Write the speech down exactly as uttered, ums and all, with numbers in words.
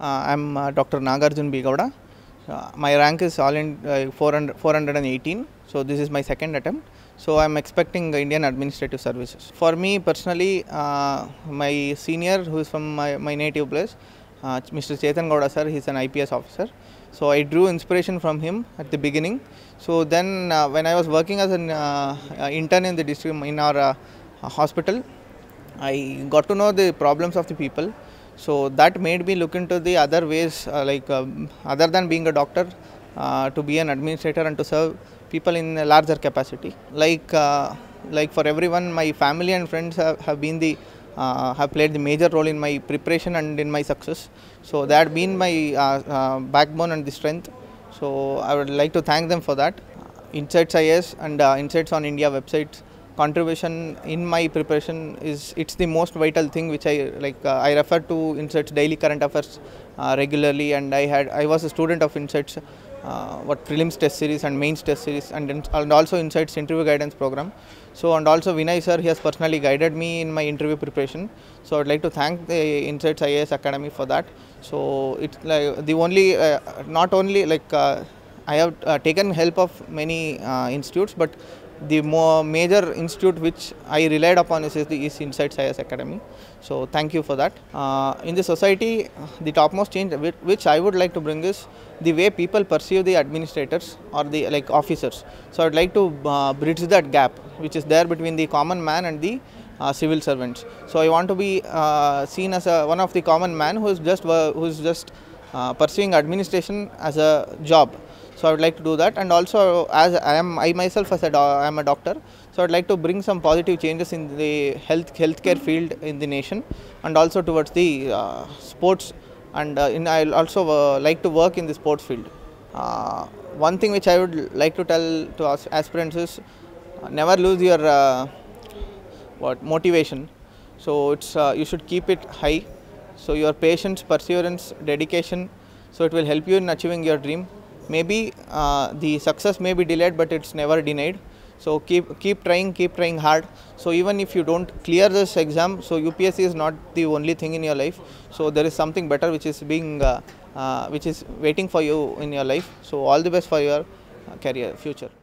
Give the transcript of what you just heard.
Uh, I'm uh, Doctor Nagarjun B Gowda. Uh, my rank is all in uh, four hundred, four hundred eighteen. So this is my second attempt. So I'm expecting Indian Administrative Services. For me personally, uh, my senior who is from my, my native place, uh, Mister Chetan Gowda sir, he's an I P S officer. So I drew inspiration from him at the beginning. So then uh, when I was working as an uh, intern in the district in our uh, hospital, I got to know the problems of the people. So that made me look into the other ways, uh, like um, other than being a doctor, uh, to be an administrator and to serve people in a larger capacity. Like uh, like for everyone, my family and friends have, have been the uh, have played the major role in my preparation and in my success. So that had been my uh, uh, backbone and the strength. So I would like to thank them for that. InsightsIAS and uh, Insights on India websites contribution in my preparation is it's the most vital thing which I like. Uh, I refer to Insights daily current affairs uh, regularly, and I had I was a student of Insights uh, what prelims test series and mains test series, and and also Insights interview guidance program. So and also Vinay sir, he has personally guided me in my interview preparation. So I'd like to thank the Insights I A S Academy for that. So it's like the only uh, not only like uh, I have uh, taken help of many uh, institutes, but the more major institute which I relied upon is, is the is InsightsIAS Academy. So thank you for that. Uh, in the society, the topmost change which I would like to bring is the way people perceive the administrators or the like officers. So I would like to uh, bridge that gap which is there between the common man and the uh, civil servants. So I want to be uh, seen as a, one of the common man who is just uh, who is just uh, pursuing administration as a job. So I would like to do that, and also as I am I myself as a I am a doctor, so I would like to bring some positive changes in the health healthcare field in the nation, and also towards the uh, sports, and uh, in I also uh, like to work in the sports field. Uh, one thing which I would like to tell to us aspirants is uh, never lose your uh, what motivation. So it's uh, you should keep it high. So your patience, perseverance, dedication. So it will help you in achieving your dream. Maybe uh, the success may be delayed, but it's never denied. So keep keep trying, keep trying hard. So even if you don't clear this exam, so U P S C is not the only thing in your life. So there is something better which is being uh, uh, which is waiting for you in your life. So all the best for your uh, career future.